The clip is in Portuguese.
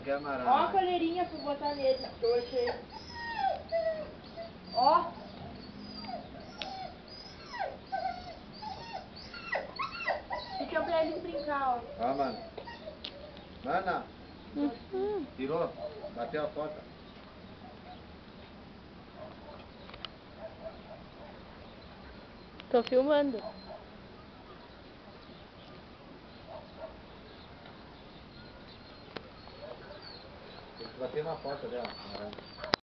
quer amarrar. Ó a coleirinha pra botar nele. Trouxa aí. Ó. Isso é pra eles brincar, ó. Ó, mano. Mana. Tirou? Bateu a foto. Tô filmando. Tem que bater na porta dela.